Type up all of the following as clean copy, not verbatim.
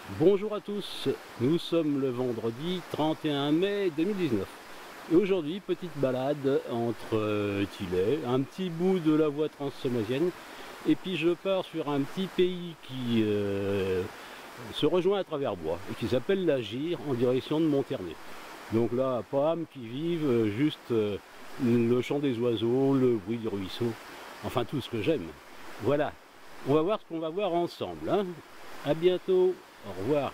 Bonjour à tous, nous sommes le vendredi 31 mai 2019 et aujourd'hui petite balade entre Tilley, un petit bout de la voie transsaumoisienne et puis je pars sur un petit pays qui se rejoint à travers bois et qui s'appelle la Gire en direction de Monternay. Donc là, pas âme qui vive, juste le chant des oiseaux, le bruit du ruisseau, enfin tout ce que j'aime. Voilà, on va voir ce qu'on va voir ensemble, hein. À bientôt. Au revoir.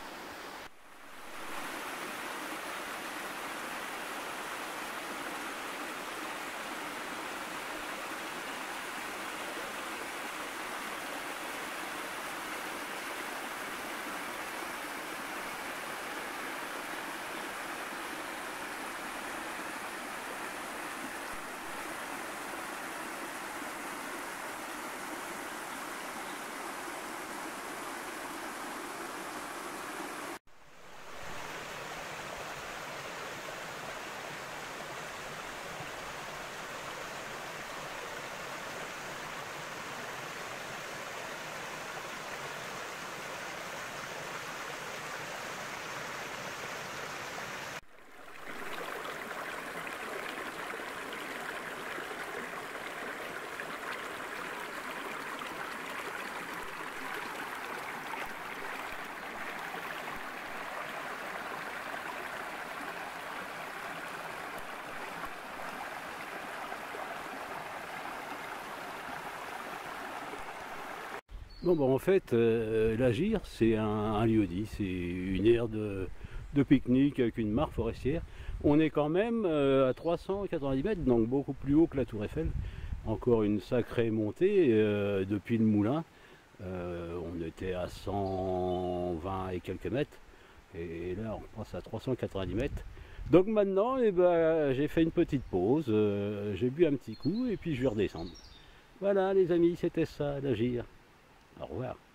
Bon, bah, en fait, la Gire, c'est un lieu-dit, c'est une aire de pique-nique avec une mare forestière. On est quand même à 390 mètres, donc beaucoup plus haut que la Tour Eiffel. Encore une sacrée montée depuis le moulin. On était à 120 et quelques mètres, et là on passe à 390 mètres. Donc maintenant, eh ben, j'ai fait une petite pause, j'ai bu un petit coup et puis je vais redescendre. Voilà les amis, c'était ça, la Gire. Au revoir.